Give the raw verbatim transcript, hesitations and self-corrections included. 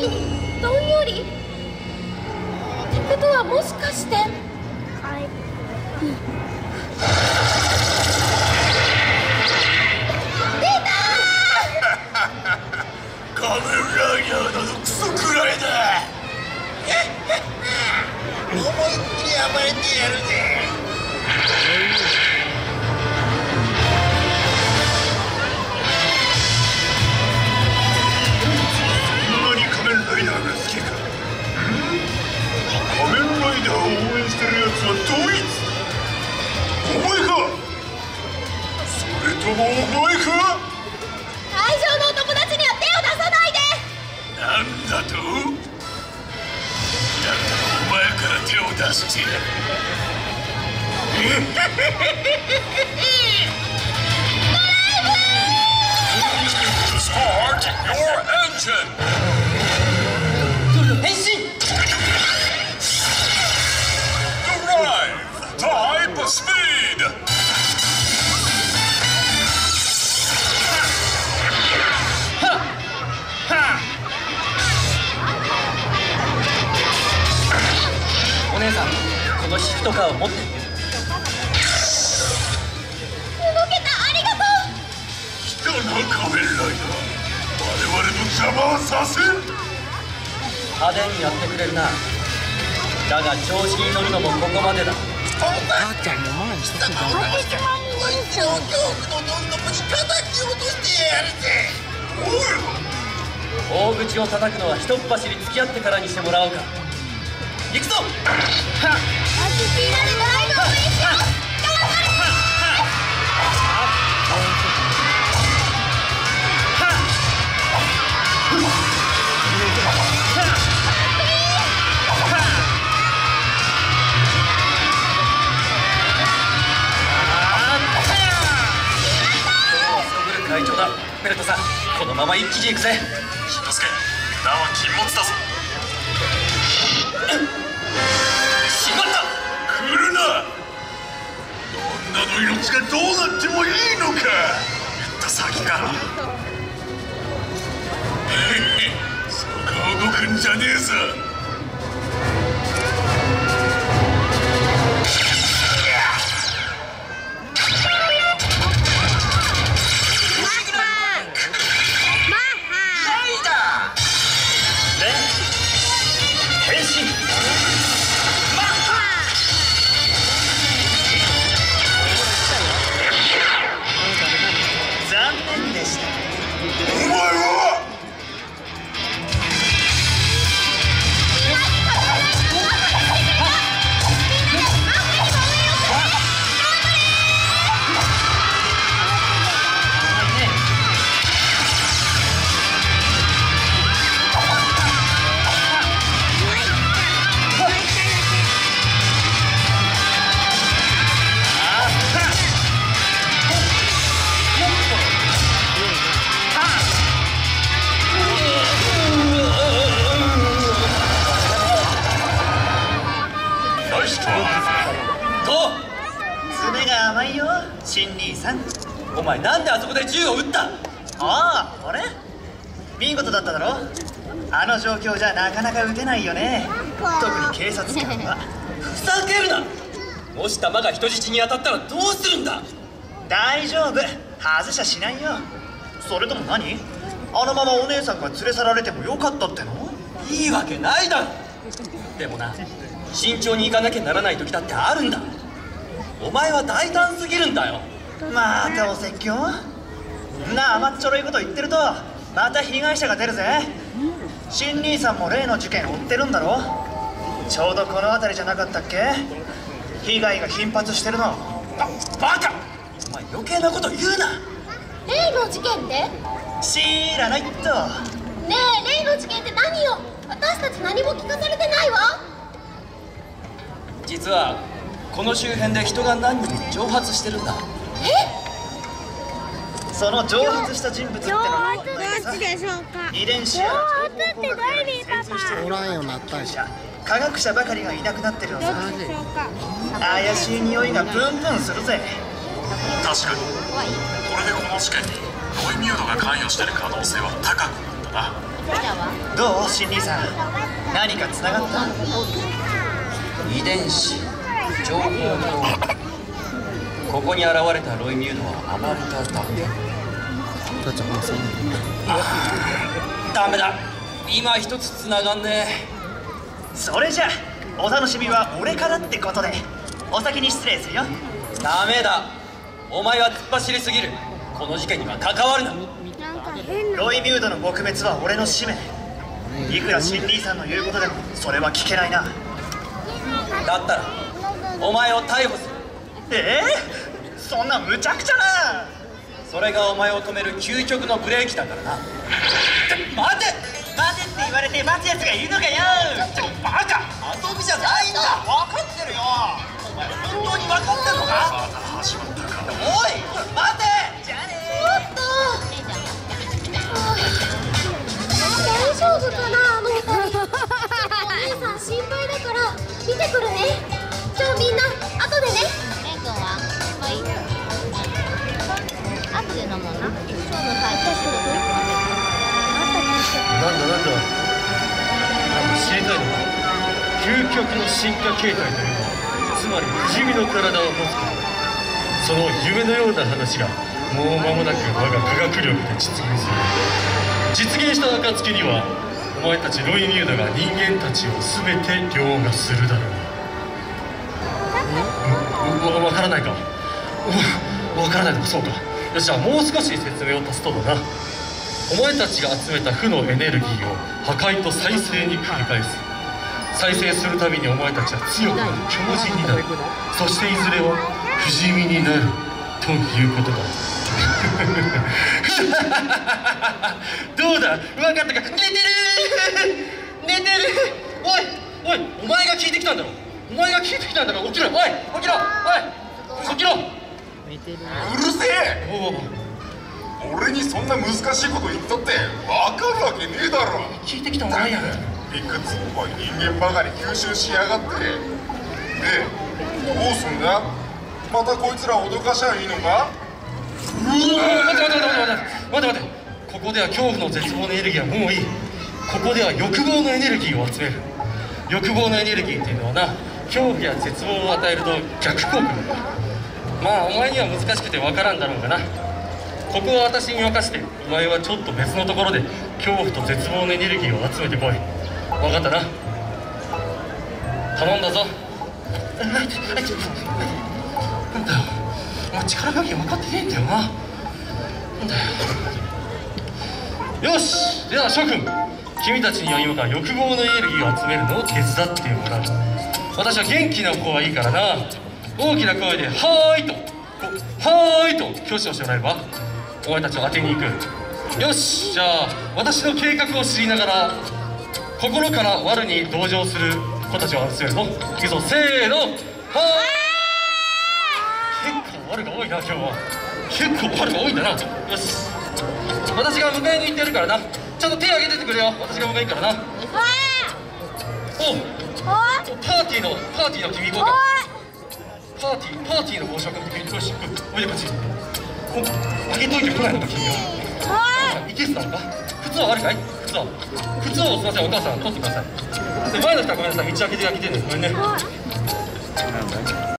時にどんよりってことは、もしかして出たー仮面ライダーなどクソくらいだ。思いっきり暴れてやるぜ。そんなに仮面ライダーが好きか。仮面ライダーを応援してるやつはドイツ。お前か。それともお前か。 愛情のお友達には手を出さないで。 なんだと。だったらお前から手を出してやる。Start your engine! 変身 Drive! Type speed! お姉さん、このシフトカーを持って。 動けた、ありがとう。 来たな、仮面ライダー。我々の邪魔はさせん。 派手にやってくれるな。だが調子に乗るのもここまでだ。 母ちゃんも前にしたくない。 恐怖のどんどこに叩き落としてやるぜ。 大口を叩くのはひとっ走り付き合ってからにしてもらおうか。行くぞ。はっ、 みんなでドライブを応援しよう。頑張れ。 会長だ。ベルトさん、このまま一気に行くぜ。 しのすけ、名は禁物だぞ。 しまった。 来るな。女の命がどうなってもいいのか。言った先か。そこ動くんじゃねえぞ。 爪が甘いよ、新兄さん。 お前なんであそこで銃を撃った？ ああ、あれ見事だっただろ。あの状況じゃなかなか撃てないよね、特に警察官は。 ふざけるな。もし弾が人質に当たったらどうするんだ。 大丈夫、外しゃしないよ。それとも何？あのままお姉さんが連れ去られてもよかったっての？ いいわけないだろ。でもな、慎重に行かなきゃならない時だってあるんだ。お前は大胆すぎるんだよ。 またお説教？なあ、甘っちょろいこと言ってるとまた被害者が出るぜ。新兄さんも例の事件追ってるんだろ。ちょうどこの辺りじゃなかったっけ？被害が頻発してるの。 バカ！お前余計なこと言うな。 例の事件って知らないっと。 ねえ、例の事件って何よ。私たち何も聞かされてないわ。 実はこの周辺で人が何人も蒸発してるんだ。 え？ その蒸発した人物ってのはどっちでしょうか。 遺伝子や情報工学が精通しているおらんようになったんや。 科学者ばかりがいなくなってるのさ。 マジ。 怪しい匂いがプンプンするぜ。 確かにこれでこの事件にノイミュードが関与してる可能性は高くなったな。 どう新兄さん、何かつながった？ 遺伝子情報のここに現れたロイミュードはアマルタだけ。 他讲话声音。 ダメだ、今一つつながんねえ。 それじゃお楽しみは俺からってことでお先に失礼するよ。 ダメだ、お前は突っ走りすぎる。この事件には関わるな。 ロイミュードの撲滅は俺の使命。いくら新兄さんの言うことでもそれは聞けないな。 だったらお前を逮捕する。 えー、そんな無茶苦茶な。 それがお前を止める究極のブレーキだからな。待て待てって言われて待つやつがいるのかよ。ちょバカ、 遊びじゃないんだ。 分かってるよ。 お前本当に分かってんのか。 始まったか。 おい待て。 じゃあねちょっと大丈夫かな、あの二人。お姉さん心配だから見てくるね。じゃあみんな後でね。 レン君はもういい。後で飲もうな。今日の会社すぐ来るからね。 なんだなんだ、なんか知りたいのか。究極の進化形態というのは、つまり不死身の体を持つことだ。その夢のような話がもう間もなく我が科学力で実現する。実現した暁にはお前たちロイミュードが人間たちを全て凌駕するだろう。わ分からないか。わからないのか。そうか。よし、じゃあもう少し説明を足すとだな。お前たちが集めた負のエネルギーを破壊と再生に繰り返す。再生するたびにお前たちは強くなる強靭になる。そしていずれは不死身になるということだ。どうだ、分かったか。寝てる寝てる。おいおい、お前が聞いてきたんだろ。お前が聞いてきたんだろ。起きろ、おい起きろ、おい起きろ。 うるせえ。 おお、 俺にそんな難しいこと言ったって分かるわけねえだろ。 聞いてきたお前や。 理屈っぽい人間ばかり吸収しやがって。でどうすんだ。またこいつら脅かしゃいいのか。 うわ、待て待て待て待て待て待て。ここでは恐怖の絶望のエネルギーはもういい。ここでは欲望のエネルギーを集める。欲望のエネルギーっていうのはな、恐怖や絶望を与えると逆効果なんだ。まあお前には難しくて分からんだろうがな。ここは私に任せて、お前はちょっと別のところで恐怖と絶望のエネルギーを集めてこい。分かったな。頼んだぞ。なんだよ、お前力加減分かってねえんだよな。なんだよ。よし、では諸君、君たちには今から欲望のエネルギーを集めるのを手伝ってもらう。私は元気な子はいいからな、大きな声で「はーい」と「はーい」と挙手をしてもらえればお前たちを当てに行く。よし、じゃあ私の計画を知りながら心から我に同情する子たちを集めるぞ。いくぞ、せーの、はーい。結構我が多いな今日は。結構我が多いんだな。よし、私が迎えに行ってやるからな。ちゃんと手挙げててくれよ。私が迎えに行くからな。おう、パーティーのパーティーの君行こうか。パーティーパーティーの帽子をかけて君、よし、おいでこっち。あげといてこないのか君は。いけすなのか。靴はあるかい。靴は靴をすみません、お母さん取ってください。で前の人はごめんなさい、道開けて開けてね、ごめんね。